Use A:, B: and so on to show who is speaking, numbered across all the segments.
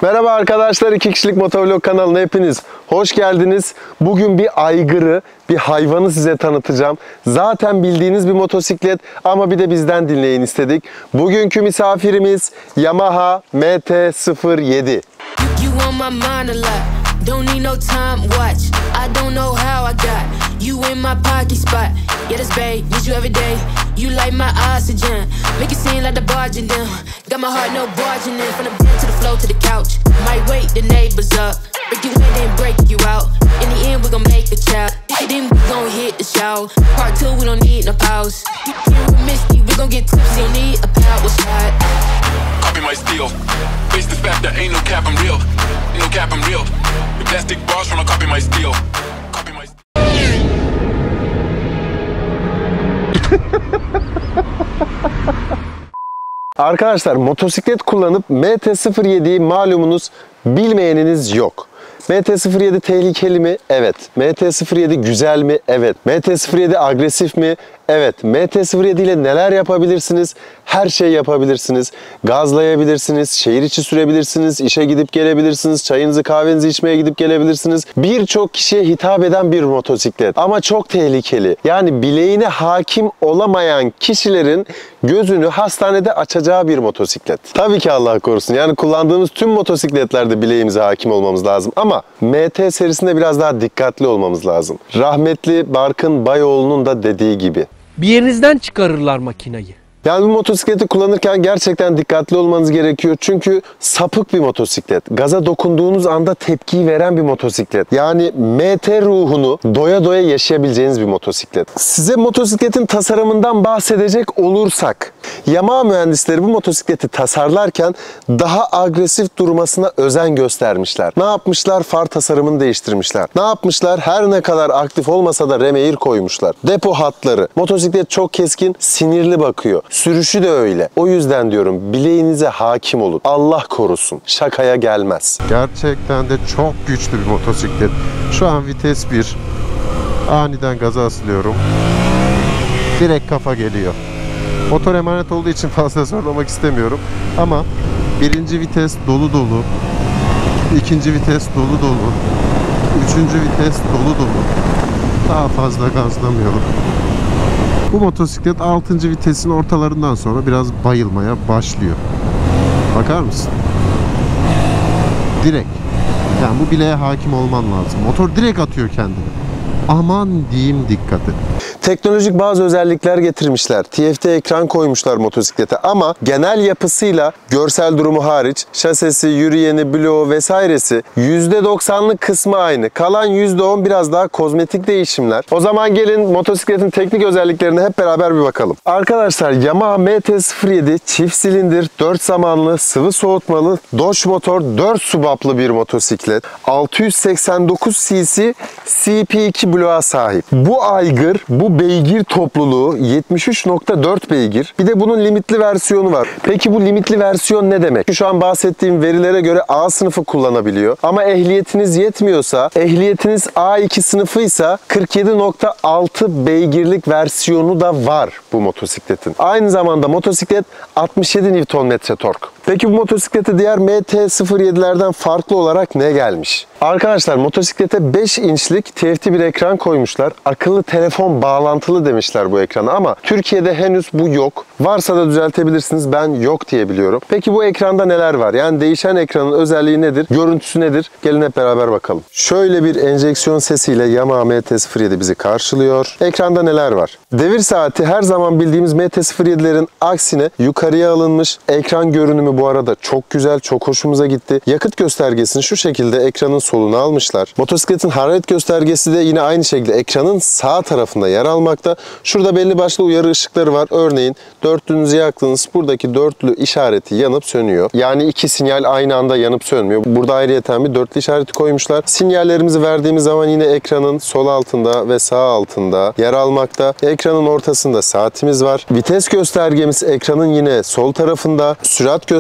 A: Merhaba arkadaşlar, 2 kişilik motovlog kanalına hepiniz hoş geldiniz. Bugün bir aygırı, bir hayvanı size tanıtacağım. Zaten bildiğiniz bir motosiklet ama bir de bizden dinleyin istedik. Bugünkü misafirimiz Yamaha MT-07. Don't need no time watch. I don't know how I got you in my pocket spot. Yeah, this babe, need you every day. You like my oxygen. Make it seem like the barging down. Got my heart no barging in. From the bed to the floor to the couch. Might wake the neighbors up. Break you in then break you out. In the end we gon' make a child. Then we gon' hit the shower. Part 2 we don't need no pause. Here with Misty we gon' get tipsy. Don't need a power shot. Copy my steel. Face the fact that ain't no cap, I'm real. Ain't no cap, I'm real. The plastic bars from a copy my steel. Copy my Arkadaşlar, motosiklet kullanıp MT-07'yi malumunuz bilmeyeniniz yok. MT-07 tehlikeli mi? Evet. MT-07 güzel mi? Evet. MT-07 agresif mi? Evet. MT-07 ile neler yapabilirsiniz? Her şey yapabilirsiniz. Gazlayabilirsiniz, şehir içi sürebilirsiniz, işe gidip gelebilirsiniz, çayınızı kahvenizi içmeye gidip gelebilirsiniz. Birçok kişiye hitap eden bir motosiklet ama çok tehlikeli. Yani bileğine hakim olamayan kişilerin gözünü hastanede açacağı bir motosiklet. Tabii ki Allah korusun. Yani kullandığımız tüm motosikletlerde bileğimize hakim olmamız lazım ama MT serisinde biraz daha dikkatli olmamız lazım. Rahmetli Barkın Bayoğlu'nun da dediği gibi.
B: Bir yerinizden çıkarırlar makinayı.
A: Yani bu motosikleti kullanırken gerçekten dikkatli olmanız gerekiyor. Çünkü sapık bir motosiklet. Gaza dokunduğunuz anda tepkiyi veren bir motosiklet. Yani MT ruhunu doya doya yaşayabileceğiniz bir motosiklet. Size motosikletin tasarımından bahsedecek olursak, Yamaha mühendisleri bu motosikleti tasarlarken daha agresif durmasına özen göstermişler. Ne yapmışlar? Far tasarımını değiştirmişler. Ne yapmışlar? Her ne kadar aktif olmasa da remeyir koymuşlar. Depo hatları. Motosiklet çok keskin, sinirli bakıyor. Sürüşü de öyle. O yüzden diyorum, bileğinize hakim olun. Allah korusun. Şakaya gelmez.
C: Gerçekten de çok güçlü bir motosiklet. Şu an vites 1. Aniden gaza asılıyorum. Direkt kafa geliyor. Motor emanet olduğu için fazla zorlamak istemiyorum. Ama birinci vites dolu dolu. İkinci vites dolu dolu. Üçüncü vites dolu dolu. Daha fazla gazlamıyorum. Bu motosiklet 6. vitesin ortalarından sonra biraz bayılmaya başlıyor. Bakar mısın? Direkt. Yani bu bileğe hakim olman lazım. Motor direkt atıyor kendini. Aman diyeyim, dikkat et.
A: Teknolojik bazı özellikler getirmişler. TFT ekran koymuşlar motosiklete ama genel yapısıyla, görsel durumu hariç, şasisi, yürüyeni, bloğu vesairesi %90'lık kısmı aynı. Kalan %10 biraz daha kozmetik değişimler. O zaman gelin motosikletin teknik özelliklerine hep beraber bir bakalım. Arkadaşlar, Yamaha MT-07 çift silindir, 4 zamanlı, sıvı soğutmalı, Dodge motor, 4 subaplı bir motosiklet. 689 cc CP2 bloğa sahip. Bu aygır, bu beygir topluluğu 73.4 beygir. Bir de bunun limitli versiyonu var. Peki bu limitli versiyon ne demek? Şu an bahsettiğim verilere göre A sınıfı kullanabiliyor. Ama ehliyetiniz yetmiyorsa, ehliyetiniz A2 sınıfıysa 47.6 beygirlik versiyonu da var bu motosikletin. Aynı zamanda motosiklet 67 Nm tork. Peki bu motosiklete diğer MT-07'lerden farklı olarak ne gelmiş? Arkadaşlar, motosiklete 5 inçlik TFT bir ekran koymuşlar. Akıllı telefon bağlantılı demişler bu ekrana ama Türkiye'de henüz bu yok. Varsa da düzeltebilirsiniz. Ben yok diye biliyorum. Peki bu ekranda neler var? Yani değişen ekranın özelliği nedir? Görüntüsü nedir? Gelin hep beraber bakalım. Şöyle bir enjeksiyon sesiyle Yamaha MT-07 bizi karşılıyor. Ekranda neler var? Devir saati her zaman bildiğimiz MT-07'lerin aksine yukarıya alınmış. Ekran görünümü bu arada çok güzel, çok hoşumuza gitti. Yakıt göstergesini şu şekilde ekranın soluna almışlar. Motosikletin hararet göstergesi de yine aynı şekilde ekranın sağ tarafında yer almakta. Şurada belli başlı uyarı ışıkları var. Örneğin dörtlünüzü yaktınız, buradaki dörtlü işareti yanıp sönüyor. Yani iki sinyal aynı anda yanıp sönmüyor. Burada ayrıyeten bir dörtlü işareti koymuşlar. Sinyallerimizi verdiğimiz zaman yine ekranın sol altında ve sağ altında yer almakta. Ekranın ortasında saatimiz var. Vites göstergemiz ekranın yine sol tarafında. Sürat göstergemiz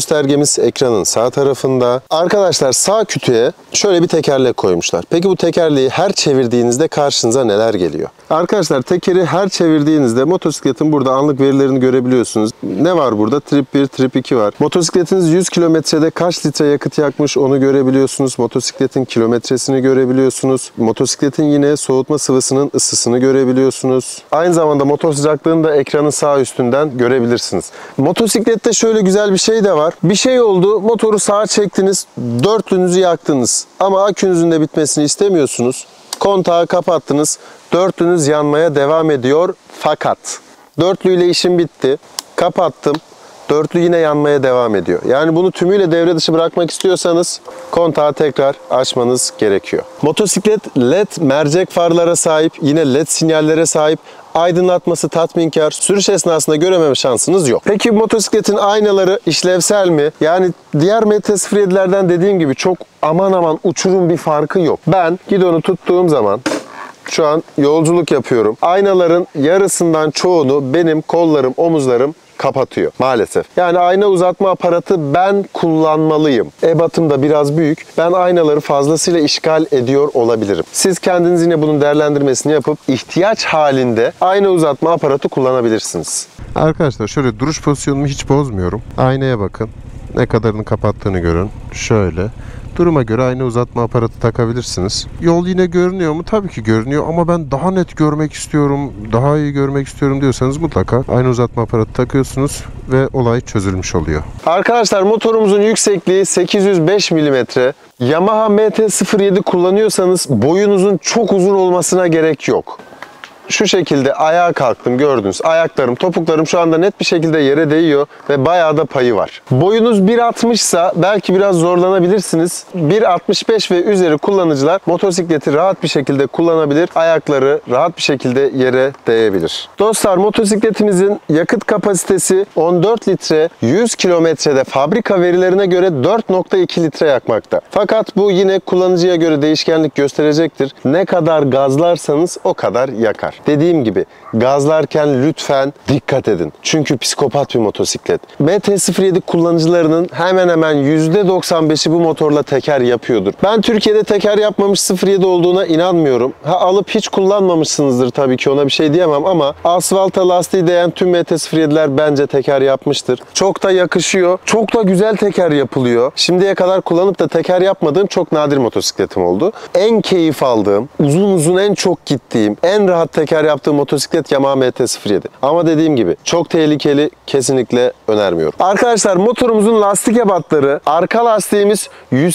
A: göstergemiz ekranın sağ tarafında. Arkadaşlar sağ kütüğe şöyle bir tekerlek koymuşlar. Peki bu tekerleği her çevirdiğinizde karşınıza neler geliyor? Arkadaşlar tekeri her çevirdiğinizde motosikletin burada anlık verilerini görebiliyorsunuz. Ne var burada? Trip 1, trip 2 var. Motosikletiniz 100 kilometrede kaç litre yakıt yakmış onu görebiliyorsunuz. Motosikletin kilometresini görebiliyorsunuz. Motosikletin yine soğutma sıvısının ısısını görebiliyorsunuz. Aynı zamanda motor sıcaklığını da ekranın sağ üstünden görebilirsiniz. Motosiklette şöyle güzel bir şey de var. Bir şey oldu, motoru sağa çektiniz, dörtlünüzü yaktınız ama akünüzün de bitmesini istemiyorsunuz. Kontağı kapattınız, dörtlünüz yanmaya devam ediyor fakat dörtlüyle işim bitti, kapattım, dörtlü yine yanmaya devam ediyor. Yani bunu tümüyle devre dışı bırakmak istiyorsanız kontağı tekrar açmanız gerekiyor. Motosiklet LED mercek farlara sahip, yine LED sinyallere sahip. Aydınlatması tatminkar, sürüş esnasında görememe şansınız yok. Peki motosikletin aynaları işlevsel mi? Yani diğer MT-07'lerden dediğim gibi çok aman uçurum bir farkı yok. Ben gidonu tuttuğum zaman şu an yolculuk yapıyorum. Aynaların yarısından çoğunu benim kollarım, omuzlarım kapatıyor maalesef. Yani ayna uzatma aparatı ben kullanmalıyım. Ebatım da biraz büyük. Ben aynaları fazlasıyla işgal ediyor olabilirim. Siz kendiniz yine bunun değerlendirmesini yapıp ihtiyaç halinde ayna uzatma aparatı kullanabilirsiniz.
C: Arkadaşlar şöyle duruş pozisyonumu hiç bozmuyorum. Aynaya bakın. Ne kadarını kapattığını görün. Şöyle. Duruma göre ayna uzatma aparatı takabilirsiniz. Yol yine görünüyor mu? Tabii ki görünüyor ama ben daha net görmek istiyorum, daha iyi görmek istiyorum diyorsanız mutlaka ayna uzatma aparatı takıyorsunuz ve olay çözülmüş oluyor.
A: Arkadaşlar motorumuzun yüksekliği 805 mm. Yamaha MT-07 kullanıyorsanız boyunuzun çok uzun olmasına gerek yok. Şu şekilde ayağa kalktım, gördünüz. Ayaklarım, topuklarım şu anda net bir şekilde yere değiyor ve bayağı da payı var. Boyunuz 1.60 ise belki biraz zorlanabilirsiniz. 1.65 ve üzeri kullanıcılar motosikleti rahat bir şekilde kullanabilir. Ayakları rahat bir şekilde yere değebilir. Dostlar, motosikletimizin yakıt kapasitesi 14 litre, 100 kilometrede fabrika verilerine göre 4.2 litre yakmakta. Fakat bu yine kullanıcıya göre değişkenlik gösterecektir. Ne kadar gazlarsanız o kadar yakar. Dediğim gibi gazlarken lütfen dikkat edin. Çünkü psikopat bir motosiklet. MT-07 kullanıcılarının hemen hemen %95'i bu motorla teker yapıyordur. Ben Türkiye'de teker yapmamış 07 olduğuna inanmıyorum. Alıp hiç kullanmamışsınızdır tabii ki, ona bir şey diyemem ama asfalta lastiği değen tüm MT-07'ler bence teker yapmıştır. Çok da yakışıyor. Çok da güzel teker yapılıyor. Şimdiye kadar kullanıp da teker yapmadığım çok nadir motosikletim oldu. En keyif aldığım, uzun en çok gittiğim, en rahat teker yaptığım motosiklet Yamaha MT-07. Ama dediğim gibi çok tehlikeli, kesinlikle önermiyorum. Arkadaşlar motorumuzun lastik ebatları, arka lastiğimiz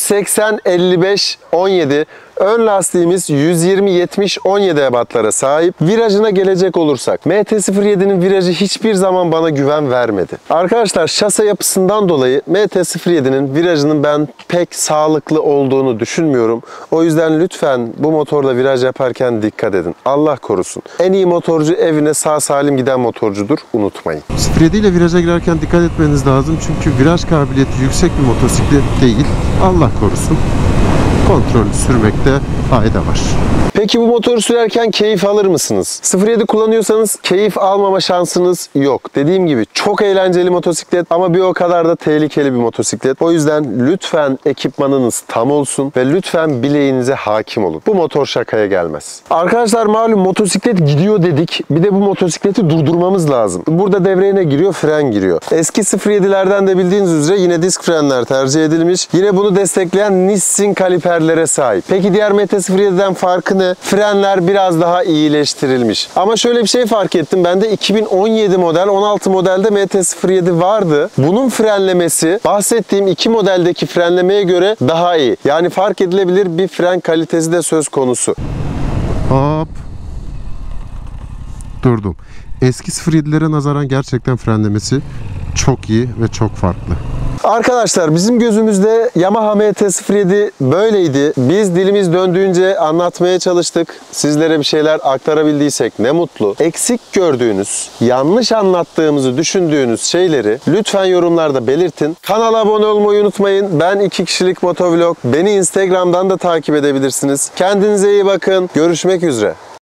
A: 180-55-17, ön lastiğimiz 120-70-17 ebatlara sahip. Virajına gelecek olursak, MT-07'nin virajı hiçbir zaman bana güven vermedi. Arkadaşlar şase yapısından dolayı MT-07'nin virajının ben pek sağlıklı olduğunu düşünmüyorum. O yüzden lütfen bu motorla viraj yaparken dikkat edin. Allah korusun. En iyi motorcu evine sağ salim giden motorcudur. Unutmayın.
C: 07 ile viraja girerken dikkat etmeniz lazım çünkü viraj kabiliyeti yüksek bir motosiklet değil. Allah korusun. Kontrollü sürmekte fayda var.
A: Peki bu motoru sürerken keyif alır mısınız? 07 kullanıyorsanız keyif almama şansınız yok. Dediğim gibi çok eğlenceli motosiklet ama bir o kadar da tehlikeli bir motosiklet. O yüzden lütfen ekipmanınız tam olsun ve lütfen bileğinize hakim olun. Bu motor şakaya gelmez. Arkadaşlar malum motosiklet gidiyor dedik. Bir de bu motosikleti durdurmamız lazım. Burada devreye ne giriyor? Fren giriyor. Eski 07'lerden de bildiğiniz üzere yine disk frenler tercih edilmiş. Yine bunu destekleyen Nissin kaliperlere sahip. Peki diğer MT-07'den farkı ne? Frenler biraz daha iyileştirilmiş. Ama şöyle bir şey fark ettim. Bende 2017 model, 16 modelde MT-07 vardı. Bunun frenlemesi bahsettiğim iki modeldeki frenlemeye göre daha iyi. Yani fark edilebilir bir fren kalitesi de söz konusu.
C: Hop. Durdum. Eski 07'lere nazaran gerçekten frenlemesi çok iyi ve çok farklı.
A: Arkadaşlar bizim gözümüzde Yamaha MT-07 böyleydi. Biz dilimiz döndüğünce anlatmaya çalıştık. Sizlere bir şeyler aktarabildiysek ne mutlu. Eksik gördüğünüz, yanlış anlattığımızı düşündüğünüz şeyleri lütfen yorumlarda belirtin. Kanala abone olmayı unutmayın. Ben 2 kişilik motovlog. Beni Instagram'dan da takip edebilirsiniz. Kendinize iyi bakın. Görüşmek üzere.